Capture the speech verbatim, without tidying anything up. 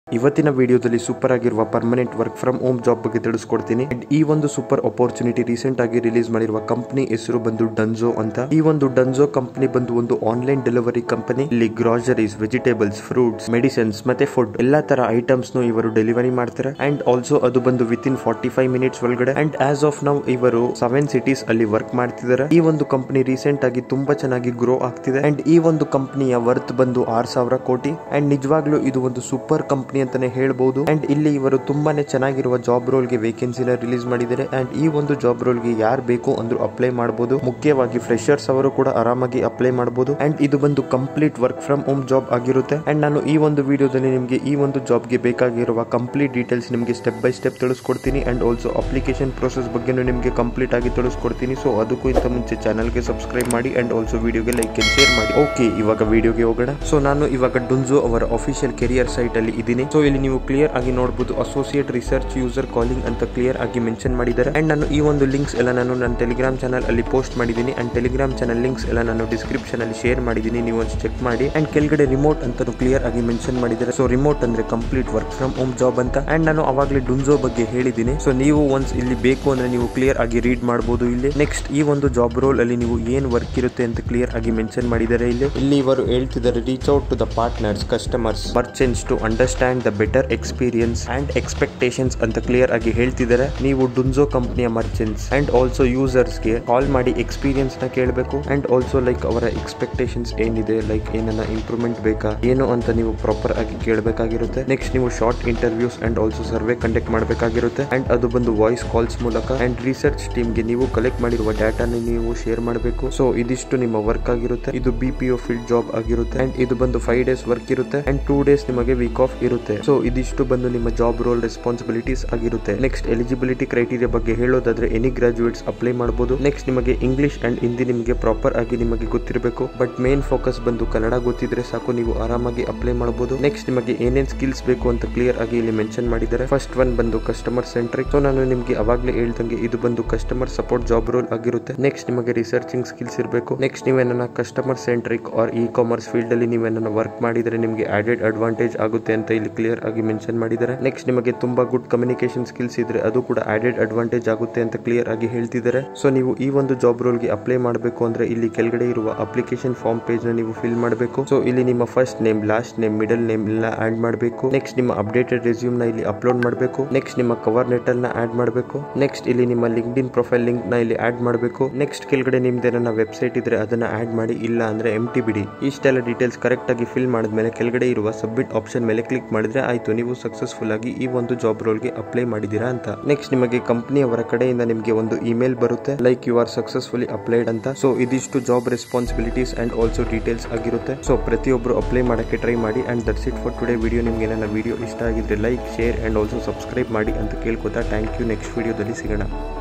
ಇವತ್ತಿನ ವಿಡಿಯೋದಲ್ಲಿ ಸೂಪರ್ ಆಗಿರುವ permanent work from home job ಬಗ್ಗೆ ತಿಳಿಸ್ಕೊಡ್ತೀನಿ. ಈ ಒಂದು ಸೂಪರ್ ಅಪರ್ಚುನಿಟಿ ರೀಸೆಂಟ್ ಆಗಿ ರಿಲೀಸ್ ಮಾಡಿರುವ ಕಂಪನಿ ಹೆಸರು ಬಂದು ಡನ್ಜೋ ಅಂತ. ಈ ಒಂದು ಡನ್ಜೋ ಕಂಪನಿ ಬಂದು ಒಂದು ಆನ್ಲೈನ್ ಡೆಲಿವರಿ ಕಂಪನಿ. ಇಲ್ಲಿ ಗ್ರಾಸರೀಸ್, ವೆಜಿಟೇಬಲ್ಸ್, ಫ್ರೂಟ್ಸ್, ಮೆಡಿಸಿನ್ಸ್ ಮತ್ತೆ ಫುಡ್ ಎಲ್ಲಾ ತರ ಐಟಮ್ಸ್ ನು ಇವರು ಡೆಲಿವರಿ ಮಾಡ್ತಾರೆ. ಅಂಡ್ ಆಲ್ಸೋ ಅದು ಬಂದು within forty five minutes ಒಳಗಡೆ. ಅಂಡ್ ಆಸ್ ಆಫ್ ನೌ ಇವರು ಸೆವೆನ್ ಸಿಟೀಸ್ ಅಲ್ಲಿ ವರ್ಕ್ ಮಾಡ್ತಿದ್ದಾರೆ. ಈ ಒಂದು ಕಂಪನಿ ರೀಸೆಂಟ್ ಆಗಿ ತುಂಬಾ ಚೆನ್ನಾಗಿ ಗ್ರೋ ಆಗ್ತಿದೆ. ಅಂಡ್ ಈ ಒಂದು ಕಂಪನಿಯ ವರ್ತ್ ಬಂದು ಆರ್ ಸಾವಿರ ಕೋಟಿ. ಅಂಡ್ ನಿಜವಾಗ್ಲೂ ಇದು ಒಂದು ಸೂಪರ್ ಕಂಪನಿ ಅಂತಾನೆ ಹೇಳ್ಬಹುದು. ಅಂಡ್ ಇಲ್ಲಿ ಇವರು ತುಂಬಾನೇ ಚೆನ್ನಾಗಿರುವ ಜಾಬ್ ರೋಲ್ ಗೆ ವೇಕೆನ್ಸಿನ ರಿಲೀಸ್ ಮಾಡಿದ್ದಾರೆ. ಅಂಡ್ ಈ ಒಂದು ಜಾಬ್ ರೋಲ್ ಗೆ ಯಾರು ಬೇಕು ಅಂದ್ರೂ ಅಪ್ಲೈ ಮಾಡಬಹುದು. ಮುಖ್ಯವಾಗಿ ಫ್ರೆಶರ್ಸ್ ಅವರು ಕೂಡ ಆರಾಮಾಗಿ ಅಪ್ಲೈ ಮಾಡಬಹುದು. ಅಂಡ್ ಇದು ಬಂದು complete work from home job ಆಗಿರುತ್ತೆ. ಅಂಡ್ ನಾನು ಈ ಒಂದು ವಿಡಿಯೋದಲ್ಲಿ ನಿಮಗೆ ಈ ಒಂದು ಜಾಬ್ ಗೆ ಬೇಕಾಗಿರುವ ಕಂಪ್ಲೀಟ್ ಡೀಟೇಲ್ಸ್ ನಿಮಗೆ ಸ್ಟೆಪ್ ಬೈ ಸ್ಟೆಪ್ ತಿಳಿಸ್ಕೊಡ್ತೀನಿ. ಅಂಡ್ ಆಲ್ಸೋ ಅಪ್ಲಿಕೇಶನ್ ಪ್ರೋಸೆಸ್ ಬಗ್ಗೆ ನಿಮಗೆ ಕಂಪ್ಲೀಟ್ ಆಗಿ ತಿಳಿಸ್ಕೊಡ್ತೀನಿ. ಸೊ ಅದಕ್ಕೂ ಇಂತ ಮುಂಚೆ ಚಾನಲ್ ಗೆ ಸಬ್ಸ್ಕ್ರೈಬ್ ಮಾಡಿ ಅಂಡ್ ಆಲ್ಸೋ ವಿಡಿಯೋಗೆ ಲೈಕ್ ಅಂಡ್ ಶೇರ್ ಮಾಡಿ. ಓಕೆ, ಇವಾಗ ವಿಡಿಯೋಗೆ ಹೋಗೋಣ. ಸೊ ನಾನು ಇವಾಗ ಡುನ್ಜೋ ಅವರ ಅಫಿಷಿಯಲ್ ಕೆರಿಯರ್ ಸೈಟ್ ಅಲ್ಲಿ ಇದ್ದೀನಿ. ಸೊ ಇಲ್ಲಿ ನೀವು ಕ್ಲಿಯರ್ ಆಗಿ ನೋಡಬಹುದು ಅಸೋಸಿಯೇಟ್ ರಿಸರ್ಚ್ ಯೂಸರ್ ಕಾಲಿಂಗ್ ಅಂತ ಕ್ಲಿಯರ್ ಆಗಿ ಮೆನ್ಷನ್ ಮಾಡಿದ್ದಾರೆ. ಅಂಡ್ ನಾನು ಈ ಒಂದು ಲಿಂಕ್ಸ್ ಎಲ್ಲ ನಾನು ನನ್ನ ಟೆಲಿಗ್ರಾಮ್ ಚಾನಲ್ ಅಲ್ಲಿ ಪೋಸ್ಟ್ ಮಾಡಿದ್ದೀನಿ. ಅಂಡ್ ಟೆಲಿಗ್ರಾಮ್ ಚಾನಲ್ ಲಿಂಕ್ಸ್ ಎಲ್ಲ ನಾನು ಡಿಸ್ಕ್ರಿಪ್ಷನ್ ಅಲ್ಲಿ ಶೇರ್ ಮಾಡಿದ್ದೀನಿ, ನೀವು ಒಂದು ಚೆಕ್ ಮಾಡಿ. ಅಂಡ್ ಕೆಳಗಡೆ ರಿಮೋಟ್ ಅಂತ ಕ್ಲಿಯರ್ ಆಗಿ ಮೆನ್ಷನ್ ಮಾಡಿದ್ದಾರೆ. ಸೊ ರಿಮೋಟ್ ಅಂದ್ರೆ complete work from home job ಅಂತ. ಅಂಡ್ ನಾನು ಅವಾಗಲೇ ಡುನ್ಜೋ ಬಗ್ಗೆ ಹೇಳಿದ್ದೀನಿ. ಸೊ ನೀವು ಒನ್ಸ್ ಇಲ್ಲಿ ಬೇಕು ಅಂದ್ರೆ ನೀವು ಕ್ಲಿಯರ್ ಆಗಿ ರೀಡ್ ಮಾಡಬಹುದು. ಇಲ್ಲಿ ನೆಕ್ಸ್ಟ್ ಈ ಒಂದು ಜಾಬ್ ರೋಲ್ ಅಲ್ಲಿ ನೀವು ಏನ್ ವರ್ಕ್ ಇರುತ್ತೆ ಅಂತ ಕ್ಲಿಯರ್ ಆಗಿ ಮೆನ್ಷನ್ ಮಾಡಿದ್ದಾರೆ. ಇಲ್ಲಿ ಇಲ್ಲಿ ಇವರು ಹೇಳ್ತಿದ್ದಾರೆ, reach out to the partners, customers, merchants to understand the better experience and expectations ಅಂತ ಕ್ಲಿಯರ್ ಆಗಿ ಹೇಳ್ತಿದ್ದಾರೆ. ನೀವು ಡುನ್ಜೋ ಕಂಪನಿಯ ಮರ್ಚೆಂಟ್ಸ್ ಅಂಡ್ ಆಲ್ಸೋ ಯೂಸರ್ಸ್ ಗೆ ಕಾಲ್ ಮಾಡಿ ಎಕ್ಸ್ಪೀರಿಯನ್ಸ್ ನ ಕೇಳಬೇಕು. ಅಂಡ್ ಆಲ್ಸೋ ಲೈಕ್ ಅವರ ಎಕ್ಸ್ಪೆಕ್ಟೇಷನ್ಸ್ ಏನಿದೆ, ಲೈಕ್ ಏನನ್ನ ಇಂಪ್ರೂವ್ಮೆಂಟ್ ಬೇಕಾ ಏನು ಅಂತ ನೀವು ಪ್ರಾಪರ್ ಆಗಿ ಕೇಳಬೇಕಾಗಿರುತ್ತೆ. ನೆಕ್ಸ್ಟ್ ನೀವು short interviews and also survey conduct ಮಾಡಬೇಕಾಗಿರುತ್ತೆ. ಅಂಡ್ ಅದು ಬಂದು ವಾಯ್ಸ್ ಕಾಲ್ಸ್ ಮೂಲಕ. ಅಂಡ್ ರಿಸರ್ಚ್ ಟೀಮ್ ಗೆ ನೀವು ಕಲೆಕ್ಟ್ ಮಾಡಿರುವ ಡಾಟಾನ ನೀವು ಶೇರ್ ಮಾಡಬೇಕು. ಸೊ ಇದಿಷ್ಟು ನಿಮ್ಮ ವರ್ಕ್ ಆಗಿರುತ್ತೆ. ಇದು B P O field job ಆಗಿರುತ್ತೆ. ಅಂಡ್ ಇದು ಬಂದು ಫೈವ್ ಡೇಸ್ ವರ್ಕ್ ಇರುತ್ತೆ. ಅಂಡ್ ಟೂ ಡೇಸ್ ನಿಮಗೆ ವೀಕ್ ಆಫ್ ಇರುತ್ತೆ. ಸೊ ಇದಿಷ್ಟು ಬಂದು ನಿಮ್ಮ ಜಾಬ್ ರೋಲ್ ರೆಸ್ಪಾನ್ಸಿಬಿಲಿಟೀಸ್ ಆಗಿರುತ್ತೆ. ನೆಕ್ಸ್ಟ್ ಎಲಿಜಿಬಿಲಿಟಿ ಕ್ರೈಟೀರಿಯಾ ಬಗ್ಗೆ ಹೇಳೋದಾದ್ರೆ ಎನಿ ಗ್ರಾಜುಯೇಟ್ಸ್ ಅಪ್ಲೈ ಮಾಡಬಹುದು. ನೆಕ್ಸ್ಟ್ ನಿಮಗೆ ಇಂಗ್ಲಿಷ್ ಅಂಡ್ ಹಿಂದಿ ನಿಮಗೆ ಪ್ರಾಪರ್ ಆಗಿ ನಿಮಗೆ ಗೊತ್ತಿರಬೇಕು. ಬಟ್ ಮೇನ್ ಫೋಕಸ್ ಬಂದು ಕನ್ನಡ ಗೊತ್ತಿದ್ರೆ ಸಾಕು, ನೀವು ಆರಾಮಾಗಿ ಅಪ್ಲೈ ಮಾಡಬಹುದು. ನೆಕ್ಸ್ಟ್ ನಿಮಗೆ ಏನೇನ್ ಸ್ಕಿಲ್ಸ್ ಬೇಕು ಅಂತ ಕ್ಲಿಯರ್ ಆಗಿ ಇಲ್ಲಿ ಮೆನ್ಷನ್ ಮಾಡಿದ್ದಾರೆ. ಫಸ್ಟ್ ಒನ್ ಬಂದು ಕಸ್ಟಮರ್ ಸೆಂಟ್ರಿಕ್. ಸೊ ನಾನು ನಿಮಗೆ ಅವಾಗಲೇ ಹೇಳ್ದಂಗೆ ಇದು ಬಂದು ಕಸ್ಟಮರ್ ಸಪೋರ್ಟ್ ಜಾಬ್ ರೋಲ್ ಆಗಿರುತ್ತೆ. ನೆಕ್ಸ್ಟ್ ನಿಮಗೆ ರಿಸರ್ಚಿಂಗ್ ಸ್ಕಿಲ್ಸ್ ಇರಬೇಕು. ನೆಕ್ಸ್ಟ್ ನೀವೇನ customer centric or e commerce field ಅಲ್ಲಿ ನೀವೇನ ವರ್ಕ್ ಮಾಡಿದ್ರೆ ನಿಮಗೆ ಆಡೆಡ್ ಅಡ್ವಾಂಟೇಜ್ ಆಗುತ್ತೆ ಅಂತ ಇಲ್ಲಿ ಕ್ಲಿಯರ್ ಆಗಿ ಮೆನ್ಷನ್ ಮಾಡಿದ್ದಾರೆ. ನೆಕ್ಸ್ಟ್ ನಿಮಗೆ ತುಂಬಾ ಗುಡ್ ಕಮ್ಯುನಿಕೇಶನ್ ಸ್ಕಿಲ್ಸ್ ಇದ್ರೆ ಅದು ಕೂಡ ಆಡೆಡ್ ಅಡ್ವಾಂಟೇಜ್ ಆಗುತ್ತೆ ಅಂತ ಕ್ಲಿಯರ್ ಆಗಿ ಹೇಳ್ತಿದ್ದಾರೆ. ಸೊ ನೀವು ಈ ಒಂದು ಜಾಬ್ ರೋಲ್ ಗೆ ಅಪ್ಲೈ ಮಾಡಬೇಕು ಅಂದ್ರೆ ಇಲ್ಲಿ ಕೆಳಗಡೆ ಇರುವ ಅಪ್ಲಿಕೇಶನ್ ಫಾರ್ಮ್ ಪೇಜ್ ನ ನೀವು ಫಿಲ್ ಮಾಡಬೇಕು. ಸೊ ಇಲ್ಲಿ ನಿಮ್ಮ first name, last name, middle name ಎಲ್ಲ ಆಡ್ ಮಾಡಬೇಕು. ನೆಕ್ಸ್ಟ್ ನಿಮ್ಮ ಅಪ್ಡೇಟೆಡ್ ರೆಸ್ಯೂಮ್ ನ ಇಲ್ಲಿ ಅಪ್ಲೋಡ್ ಮಾಡಬೇಕು. ನೆಕ್ಸ್ಟ್ ನಿಮ್ಮ ಕವರ್ ಲೆಟರ್ ನ ಆಡ್ ಮಾಡಬೇಕು. ನೆಕ್ಸ್ಟ್ ಇಲ್ಲಿ ನಿಮ್ಮ ಲಿಂಕ್ಡ್ ಇನ್ ಪ್ರೊಫೈಲ್ ಲಿಂಕ್ ನ ಇಲ್ಲಿ ಆಡ್ ಮಾಡಬೇಕು. ನೆಕ್ಸ್ಟ್ ಕೆಳಗಡೆ ನಿಮ್ದೇನ ವೆಬ್ಸೈಟ್ ಇದ್ರೆ ಅದನ್ನ ಆಡ್ ಮಾಡಿ, ಇಲ್ಲ ಅಂದ್ರೆ ಎಂ ಟಿ ಬಿಡಿ. ಇಷ್ಟೆಲ್ಲ ಡೀಟೇಲ್ಸ್ ಕರೆಕ್ಟ್ ಆಗಿ ಫಿಲ್ ಮಾಡಿದ್ಮೇಲೆ ಕೆಳಗಡೆ ಇರುವ ಸಬ್ಮಿಟ್ ಆಪ್ಷನ್ ಮೇಲೆ ಕ್ಲಿಕ್ ಮಾಡಿದ್ರೆ ಆಯ್ತು, ನೀವು ಸಕ್ಸಸ್ಫುಲ್ ಆಗಿ ಈ ಒಂದು ಜಾಬ್ ರೋಲ್ ಗೆ ಅಪ್ಲೈ ಮಾಡಿದೀರಾ ಅಂತ. ನೆಕ್ಸ್ಟ್ ನಿಮಗೆ ಕಂಪನಿ ಅವರ ಕಡೆಯಿಂದ ನಿಮಗೆ ಒಂದು ಇಮೇಲ್ ಬರುತ್ತೆ, like you are successfully applied ಅಂತ. ಸೊ ಇದಿಷ್ಟು job responsibilities and also details ಆಗಿರುತ್ತೆ. ಸೊ ಪ್ರತಿಯೊಬ್ಬರು ಅಪ್ಲೈ ಮಾಡಕ್ಕೆ ಟ್ರೈ ಮಾಡಿ. And that's it for today video. ನಿಮಗೆ ನನ್ನ ವಿಡಿಯೋ ಇಷ್ಟ ಆಗಿದ್ರೆ like, share and also subscribe ಮಾಡಿ ಅಂತ ಕೇಳ್ಕೊತಾ ಥ್ಯಾಂಕ್ ಯು. ನೆಕ್ಸ್ಟ್ ವಿಡಿಯೋದಲ್ಲಿ ಸಿಗೋಣ.